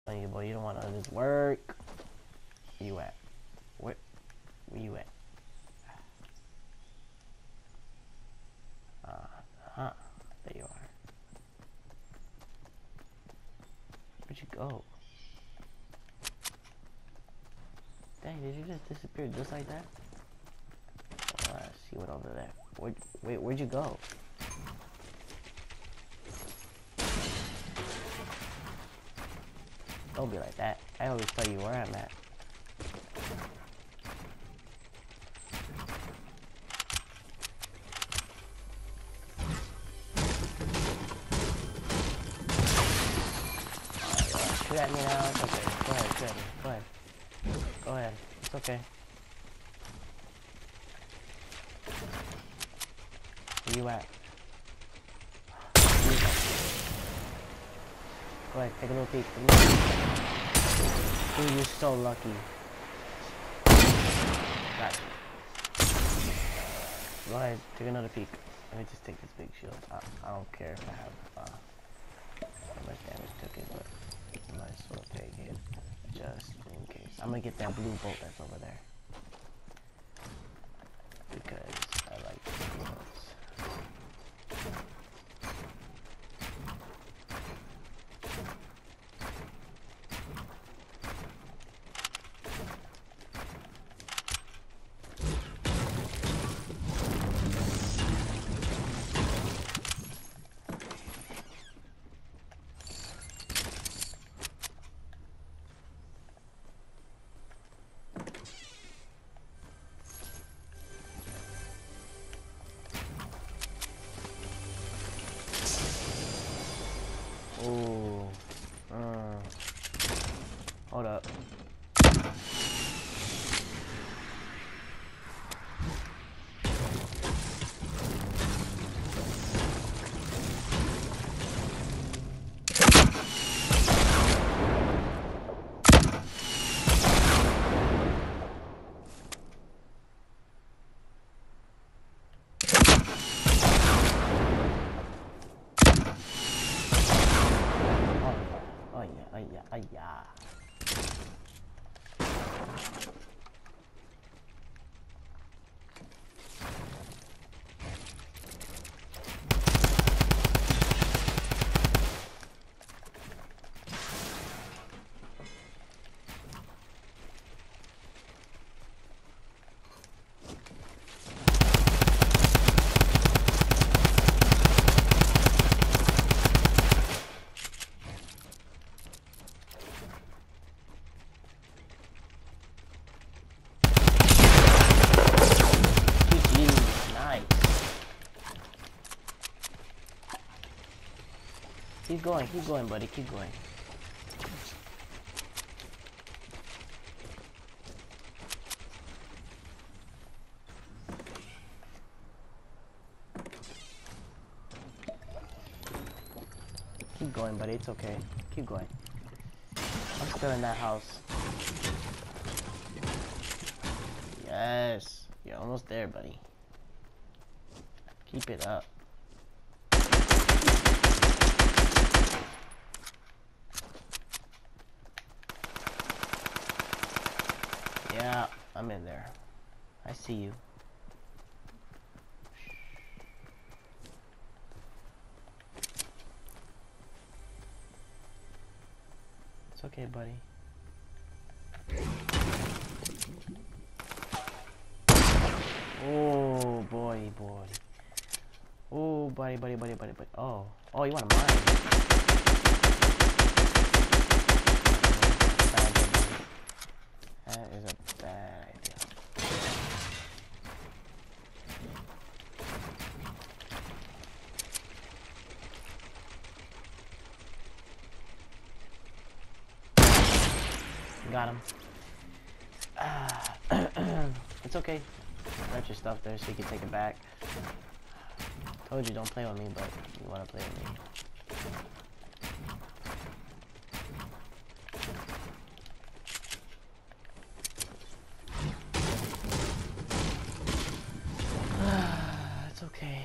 You boy, you don't want to just work. Where you at? Where you at? Huh. There you are. Where'd you go? Dang, did you just disappear just like that? Oh, I see what over there. Where'd you go? Don't be like that. I always tell you where I'm at. Shoot at me now. It's okay. Go ahead, shoot at me. Go ahead. Go ahead. It's okay. Where you at? Go ahead, take a little peek. Dude, you're so lucky. Got you. Go ahead, take another peek. Let me just take this big shield. I don't care if I have how much damage took it, but I might as well take it just in case. I'm gonna get that blue bolt that's over there because I like the blue bolts. Ooh. Hold up. Yeah. Keep going, buddy, keep going. Keep going, buddy, it's okay. Keep going. I'm still in that house. Yes, you're almost there, buddy. Keep it up. Yeah, I'm in there. I see you. It's okay, buddy. Oh, boy. Oh, buddy. Oh, you want a mine? That is a bad idea. Got him. It's okay. Let your stuff there so you can take it back. Told you don't play with me, but you want to play with me. It's okay.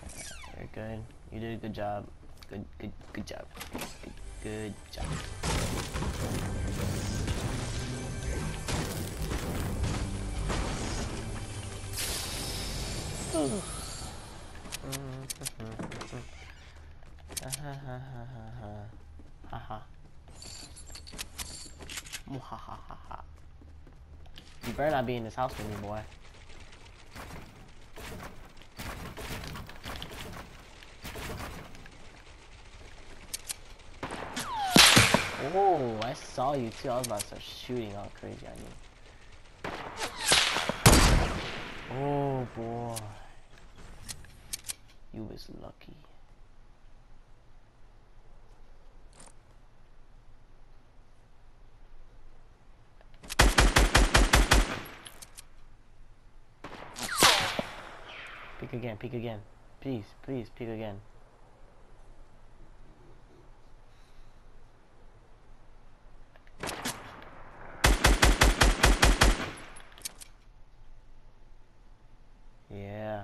You're good. You did a good job. Good job. Good job. You better not be in this house with me, boy. Oh, I saw you too. I was about to start shooting all crazy on you. Oh boy. You was lucky. Peek again, peek again. Please, please, peek again. Yeah.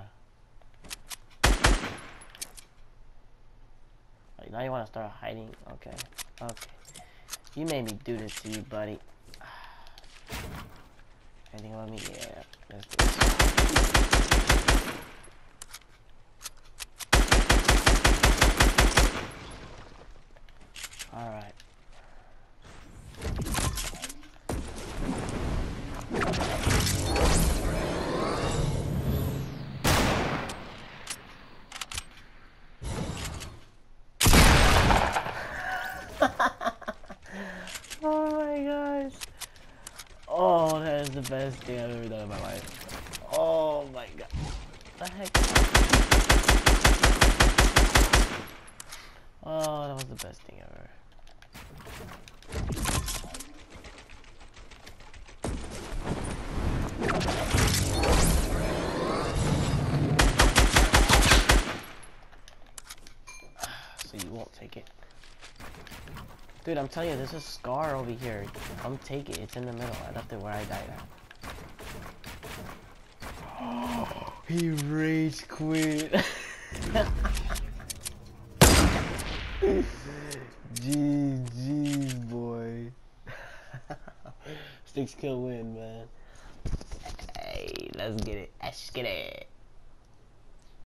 Like, now you want to start hiding? Okay. Okay. You made me do this to you, buddy. Anything about me? Yeah. Let's do this. Alright. Oh my gosh. Oh, that is the best thing I've ever done in my life. Oh my god. What the heck? Oh, that was the best thing ever. So you won't take it. Dude, I'm telling you, there's a scar over here. Come take it. It's in the middle. I left it where I died at. He rage quit. GG, boy. 6 kill win, man. Hey, let's get it. Let's get it.